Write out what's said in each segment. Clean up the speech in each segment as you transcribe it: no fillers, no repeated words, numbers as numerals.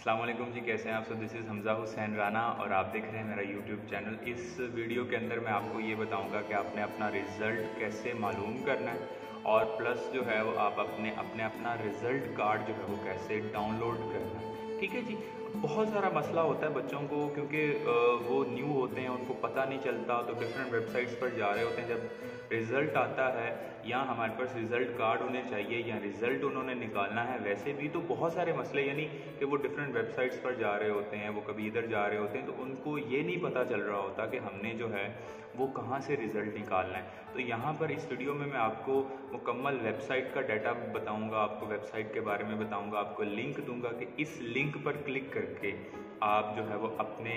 अस्सलाम वालेकुम जी, कैसे हैं आप सब। दिस इज़ हमज़ा हुसैन राना और आप देख रहे हैं मेरा यूट्यूब चैनल। इस वीडियो के अंदर मैं आपको ये बताऊंगा कि आपने अपना रिज़ल्ट कैसे मालूम करना है और प्लस जो है वो आप अपना रिज़ल्ट कार्ड जो है वो कैसे डाउनलोड करना है। ठीक है जी। बहुत सारा मसला होता है बच्चों को, क्योंकि वो न्यू होते हैं, उनको पता नहीं चलता, तो डिफरेंट वेबसाइट्स पर जा रहे होते हैं। जब रिज़ल्ट आता है या हमारे पास रिज़ल्ट कार्ड होने चाहिए या रिज़ल्ट उन्होंने निकालना है, वैसे भी तो बहुत सारे मसले, यानी कि वो डिफरेंट वेबसाइट्स पर जा रहे होते हैं, वो कभी इधर जा रहे होते हैं, तो उनको ये नहीं पता चल रहा होता कि हमने जो है वो कहाँ से रिज़ल्ट निकालना है। तो यहाँ पर इस वीडियो में मैं आपको मुकम्मल वेबसाइट का डाटा बताऊँगा, आपको वेबसाइट के बारे में बताऊँगा, आपको लिंक दूँगा कि इस लिंक पर क्लिक करके आप जो है वो अपने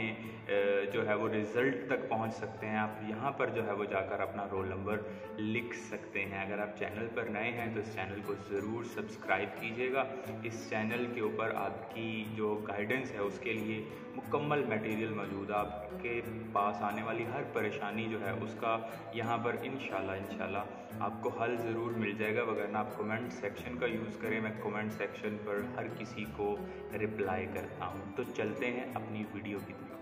जो है वो रिज़ल्ट तक पहुंच सकते हैं। आप यहाँ पर जो है वो जाकर अपना रोल नंबर लिख सकते हैं। अगर आप चैनल पर नए हैं तो इस चैनल को ज़रूर सब्सक्राइब कीजिएगा। इस चैनल के ऊपर आपकी जो गाइडेंस है उसके लिए मुकम्मल मटेरियल मौजूद है। आपके पास आने वाली हर परेशानी जो है उसका यहाँ पर इंशाल्लाह आपको हल ज़रूर मिल जाएगा। वगरना आप कमेंट सेक्शन का यूज़ करें, मैं कमेंट सेक्शन पर हर किसी को रिप्लाई करता हूँ। तो चलते हैं अपनी वीडियो की तरफ।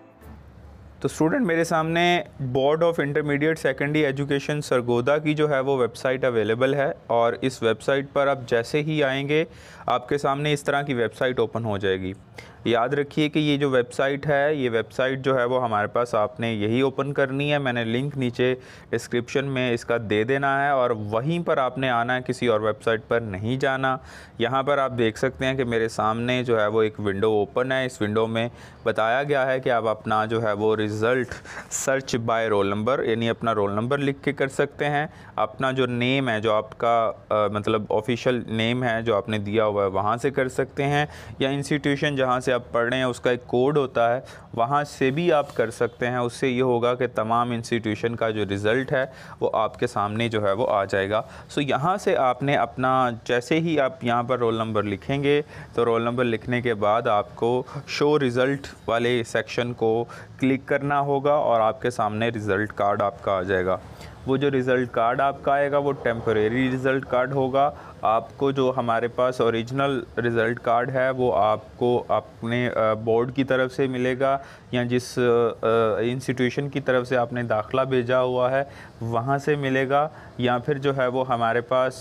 तो स्टूडेंट, मेरे सामने board of intermediate secondary education Sargodha की जो है वो वेबसाइट अवेलेबल है और इस वेबसाइट पर आप जैसे ही आएंगे आपके सामने इस तरह की वेबसाइट ओपन हो जाएगी। याद रखिए कि ये जो वेबसाइट है, ये वेबसाइट जो है वो हमारे पास आपने यही ओपन करनी है। मैंने लिंक नीचे डिस्क्रिप्शन में इसका दे देना है और वहीं पर आपने आना है, किसी और वेबसाइट पर नहीं जाना। यहाँ पर आप देख सकते हैं कि मेरे सामने जो है वो एक विंडो ओपन है। इस विंडो में बताया गया है कि आप अपना जो है वो result search by roll number, यानी अपना रोल नंबर लिख के कर सकते हैं। अपना जो नेम है, जो आपका मतलब ऑफिशियल नेम है जो आपने दिया हुआ है, वहाँ से कर सकते हैं, या इंस्टीट्यूशन जहाँ से आप पढ़ रहे हैं उसका एक कोड होता है वहाँ से भी आप कर सकते हैं। उससे ये होगा कि तमाम इंस्टीट्यूशन का जो रिज़ल्ट है वो आपके सामने जो है वो आ जाएगा। सो यहाँ से आपने अपना, जैसे ही आप यहाँ पर रोल नंबर लिखेंगे तो रोल नंबर लिखने के बाद आपको शो रिज़ल्ट वाले सेक्शन को क्लिक करना होगा और आपके सामने रिज़ल्ट कार्ड आपका आ जाएगा। वो जो रिज़ल्ट कार्ड आपका आएगा वो टेम्परेरी रिज़ल्ट कार्ड होगा। आपको जो हमारे पास ओरिजिनल रिज़ल्ट कार्ड है वो आपको अपने बोर्ड की तरफ से मिलेगा, या जिस इंस्टीट्यूशन की तरफ से आपने दाखिला भेजा हुआ है वहाँ से मिलेगा, या फिर जो है वो हमारे पास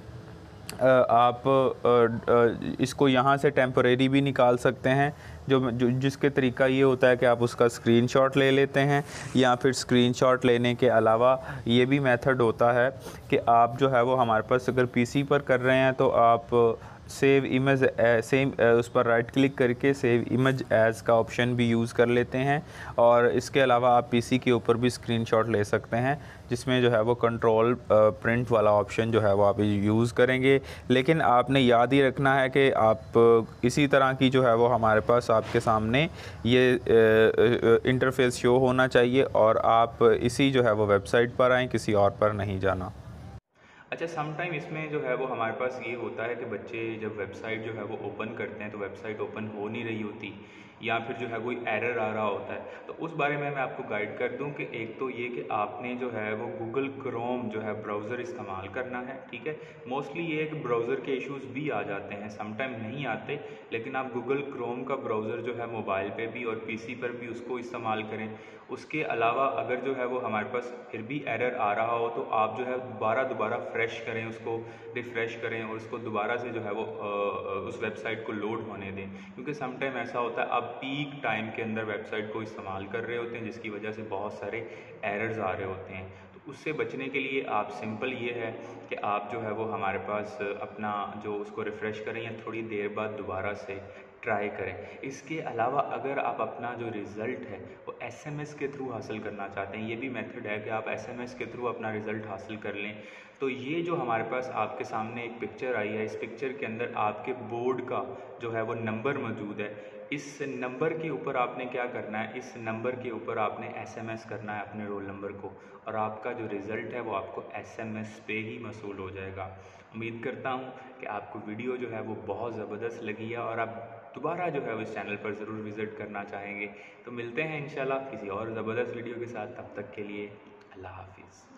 आप इसको यहाँ से टेम्परेरी भी निकाल सकते हैं। जिसके तरीका ये होता है कि आप उसका स्क्रीनशॉट ले लेते हैं, या फिर स्क्रीनशॉट लेने के अलावा ये भी मेथड होता है कि आप जो है वो हमारे पास अगर पीसी पर कर रहे हैं तो आप सेव इमेज सेम उस पर राइट क्लिक करके सेव इमेज एज़ का ऑप्शन भी यूज़ कर लेते हैं। और इसके अलावा आप पीसी के ऊपर भी स्क्रीनशॉट ले सकते हैं, जिसमें जो है वो कंट्रोल प्रिंट वाला ऑप्शन जो है वो आप यूज़ करेंगे। लेकिन आपने याद ही रखना है कि आप इसी तरह की जो है वो हमारे पास आपके सामने ये इंटरफेस शो होना चाहिए और आप इसी जो है वो वेबसाइट पर आएँ, किसी और पर नहीं जाना। अच्छा, सम टाइम इसमें जो है वो हमारे पास ये होता है कि बच्चे जब वेबसाइट जो है वो ओपन करते हैं तो वेबसाइट ओपन हो नहीं रही होती, या फिर जो है कोई एरर आ रहा होता है। तो उस बारे में मैं आपको गाइड कर दूं कि एक तो ये कि आपने जो है वो गूगल क्रोम जो है ब्राउज़र इस्तेमाल करना है। ठीक है, मोस्टली ये कि ब्राउज़र के इश्यूज़ भी आ जाते हैं, सम टाइम नहीं आते, लेकिन आप गूगल क्रोम का ब्राउज़र जो है मोबाइल पे भी और पीसी पर भी उसको इस्तेमाल करें। उसके अलावा अगर जो है वो हमारे पास फिर भी एरर आ रहा हो तो आप जो है दोबारा फ्रेश करें, उसको रिफ़्रेश करें और उसको दोबारा से जो है वो उस वेबसाइट को लोड होने दें। क्योंकि सम टाइम ऐसा होता है आप पीक टाइम के अंदर वेबसाइट को इस्तेमाल कर रहे होते हैं, जिसकी वजह से बहुत सारे एरर्स आ रहे होते हैं। तो उससे बचने के लिए आप सिंपल ये है कि आप जो है वो हमारे पास अपना जो उसको रिफ़्रेश करें या थोड़ी देर बाद दोबारा से ट्राई करें। इसके अलावा अगर आप अपना जो रिज़ल्ट है वो एसएमएस के थ्रू हासिल करना चाहते हैं, ये भी मेथड है कि आप एसएमएस के थ्रू अपना रिज़ल्ट हासिल कर लें। तो ये जो हमारे पास आपके सामने एक पिक्चर आई है, इस पिक्चर के अंदर आपके बोर्ड का जो है वो नंबर मौजूद है। इस नंबर के ऊपर आपने क्या करना है, इस नंबर के ऊपर आपने एसएमएस करना है अपने रोल नंबर को, और आपका जो रिज़ल्ट है वो आपको एसएमएस पे ही मसूल हो जाएगा। उम्मीद करता हूँ कि आपको वीडियो जो है वो बहुत ज़बरदस्त लगी है और आप दोबारा जो है इस चैनल पर ज़रूर विज़िट करना चाहेंगे। तो मिलते हैं इंशाल्लाह किसी और ज़बरदस्त वीडियो के साथ, तब तक के लिए अल्लाह हाफिज़।